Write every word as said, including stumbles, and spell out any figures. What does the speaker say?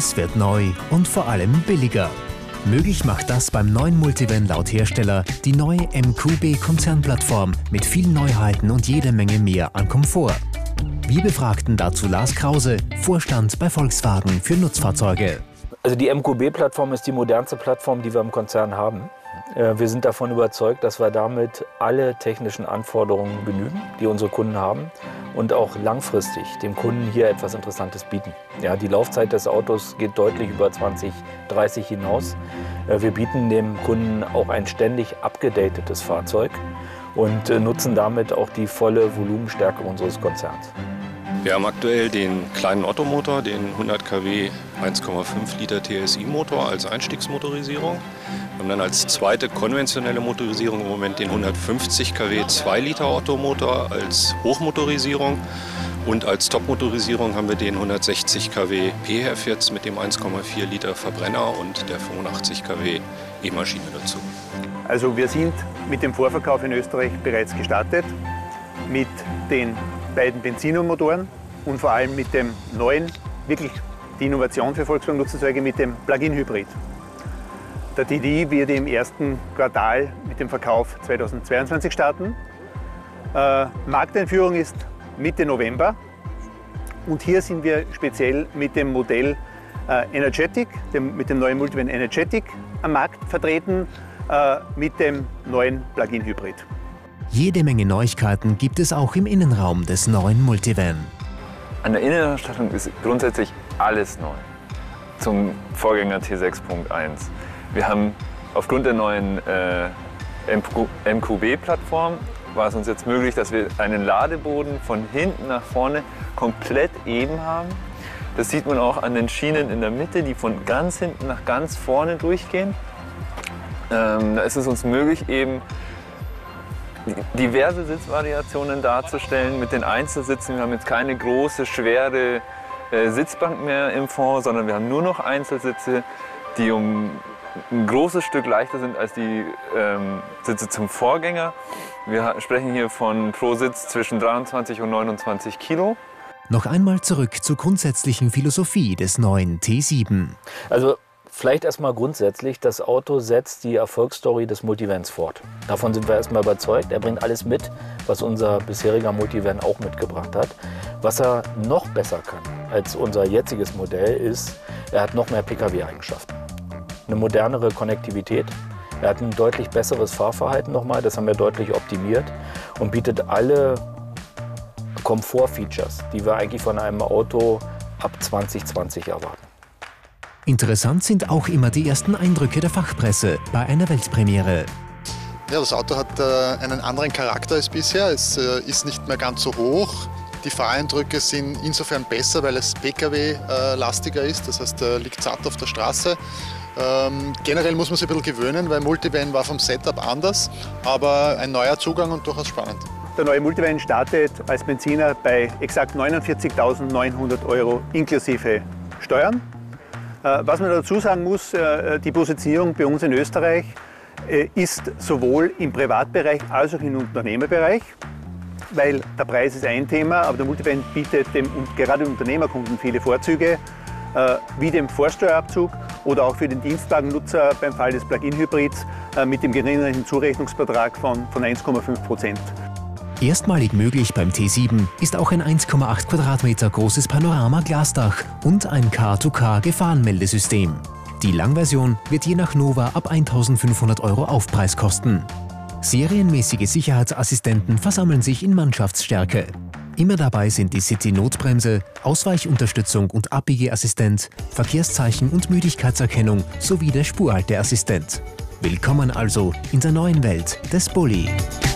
Alles wird neu und vor allem billiger. Möglich macht das beim neuen Multivan laut Hersteller die neue M Q B-Konzernplattform mit vielen Neuheiten und jede Menge mehr an Komfort. Wir befragten dazu Lars Krause, Vorstand bei Volkswagen für Nutzfahrzeuge. Also die M Q B-Plattform ist die modernste Plattform, die wir im Konzern haben. Wir sind davon überzeugt, dass wir damit alle technischen Anforderungen genügen, die unsere Kunden haben, und auch langfristig dem Kunden hier etwas Interessantes bieten. Ja, die Laufzeit des Autos geht deutlich über zwanzig dreißig hinaus. Wir bieten dem Kunden auch ein ständig abgedatetes Fahrzeug und nutzen damit auch die volle Volumenstärke unseres Konzerns. Wir haben aktuell den kleinen Ottomotor, den hundert Kilowatt eins Komma fünf Liter T S I-Motor als Einstiegsmotorisierung. Wir haben dann als zweite konventionelle Motorisierung im Moment den hundertfünfzig Kilowatt zwei Liter Ottomotor als Hochmotorisierung. Und als Top-Motorisierung haben wir den hundertsechzig Kilowatt P H E V jetzt mit dem eins Komma vier Liter Verbrenner und der fünfundachtzig Kilowatt E-Maschine dazu. Also wir sind mit dem Vorverkauf in Österreich bereits gestartet, mit den beiden Benzinermotoren und vor allem mit dem neuen, wirklich die Innovation für Volkswagen-Nutzfahrzeuge mit dem Plug-in-Hybrid. Der T D I wird im ersten Quartal mit dem Verkauf zweitausendzweiundzwanzig starten. Äh, Markteinführung ist Mitte November und hier sind wir speziell mit dem Modell äh, Energetic, dem, mit dem neuen Multivan Energetic am Markt vertreten, äh, mit dem neuen Plug-in-Hybrid. Jede Menge Neuigkeiten gibt es auch im Innenraum des neuen Multivan. An der Innenausstattung ist grundsätzlich alles neu zum Vorgänger T sechs Punkt eins. Wir haben aufgrund der neuen äh, M Q B-Plattform war es uns jetzt möglich, dass wir einen Ladeboden von hinten nach vorne komplett eben haben. Das sieht man auch an den Schienen in der Mitte, die von ganz hinten nach ganz vorne durchgehen. Ähm, da ist es uns möglich, eben diverse Sitzvariationen darzustellen mit den Einzelsitzen. Wir haben jetzt keine große, schwere äh, Sitzbank mehr im Fond, sondern wir haben nur noch Einzelsitze, die um ein großes Stück leichter sind als die ähm, Sitze zum Vorgänger. Wir sprechen hier von pro Sitz zwischen dreiundzwanzig und neunundzwanzig Kilo. Noch einmal zurück zur grundsätzlichen Philosophie des neuen T sieben. Also vielleicht erstmal grundsätzlich, das Auto setzt die Erfolgsstory des Multivans fort. Davon sind wir erstmal überzeugt. Er bringt alles mit, was unser bisheriger Multivan auch mitgebracht hat. Was er noch besser kann als unser jetziges Modell ist, er hat noch mehr P K W-Eigenschaften. Eine modernere Konnektivität. Er hat ein deutlich besseres Fahrverhalten nochmal, das haben wir deutlich optimiert und bietet alle Komfort-Features, die wir eigentlich von einem Auto ab zwanzig zwanzig erwarten. Interessant sind auch immer die ersten Eindrücke der Fachpresse bei einer Weltpremiere. Ja, das Auto hat äh, einen anderen Charakter als bisher. Es äh, ist nicht mehr ganz so hoch. Die Fahreindrücke sind insofern besser, weil es P K W-lastiger äh, ist. Das heißt, er liegt satt auf der Straße. Ähm, generell muss man sich ein bisschen gewöhnen, weil Multivan war vom Setup anders, aber ein neuer Zugang und durchaus spannend. Der neue Multivan startet als Benziner bei exakt neunundvierzigtausendneunhundert Euro inklusive Steuern. Was man dazu sagen muss, die Positionierung bei uns in Österreich ist sowohl im Privatbereich als auch im Unternehmerbereich, weil der Preis ist ein Thema, aber der Multivan bietet dem, gerade Unternehmerkunden viele Vorzüge, wie dem Vorsteuerabzug oder auch für den Dienstwagennutzer beim Fall des Plug-in-Hybrids mit dem geringeren Zurechnungsbetrag von, von eins Komma fünf Prozent. Erstmalig möglich beim T sieben ist auch ein eins Komma acht Quadratmeter großes Panorama-Glasdach und ein K zwei K Gefahrenmeldesystem. Die Langversion wird je nach Nova ab eintausendfünfhundert Euro Aufpreis kosten. Serienmäßige Sicherheitsassistenten versammeln sich in Mannschaftsstärke. Immer dabei sind die City-Notbremse, Ausweichunterstützung und Abbiegeassistent, Verkehrszeichen und Müdigkeitserkennung sowie der Spurhalteassistent. Willkommen also in der neuen Welt des Bulli.